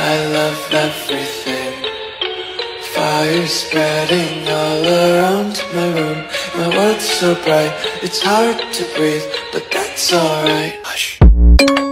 I love everything. Fire spreading all around my room. My world's so bright, it's hard to breathe, but that's alright. Hush.